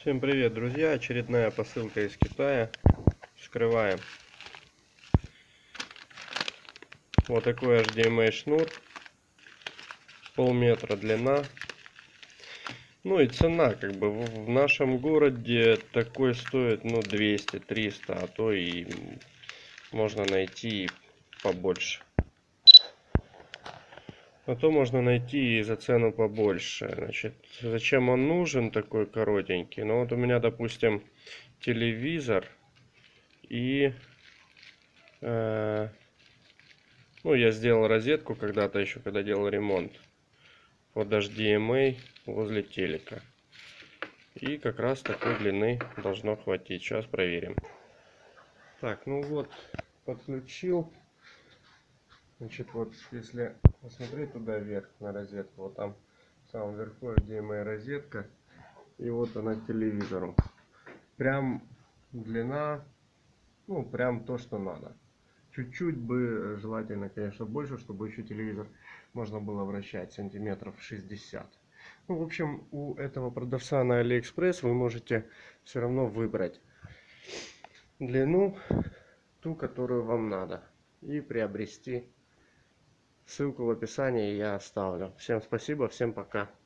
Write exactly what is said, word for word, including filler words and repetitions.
Всем привет, друзья! Очередная посылка из Китая. Вскрываем. Вот такой эйч ди эм ай шнур. Полметра длина. Ну и цена, как бы в нашем городе такой стоит, ну, двести триста, а то и можно найти побольше. А то можно найти и за цену побольше. Значит, зачем он нужен такой коротенький? Ну вот у меня, допустим, телевизор и э, ну, я сделал розетку когда-то еще, когда делал ремонт под эйч ди эм ай возле телека. И как раз такой длины должно хватить. Сейчас проверим. Так, ну вот, подключил. Значит, вот, если посмотреть туда вверх на розетку, вот там в самом верху эйч ди эм ай розетка. И вот она к телевизору. Прям длина, ну, прям то, что надо. Чуть-чуть бы, желательно, конечно, больше, чтобы еще телевизор можно было вращать, сантиметров шестьдесят. Ну, в общем, у этого продавца на Алиэкспресс вы можете все равно выбрать длину, ту, которую вам надо, и приобрести. Ссылку в описании я оставлю. Всем спасибо, всем пока.